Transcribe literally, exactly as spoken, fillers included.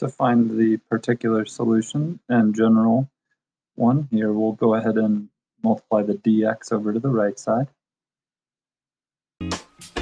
to find the particular solution and general one. Here we'll go ahead and multiply the dx over to the right side.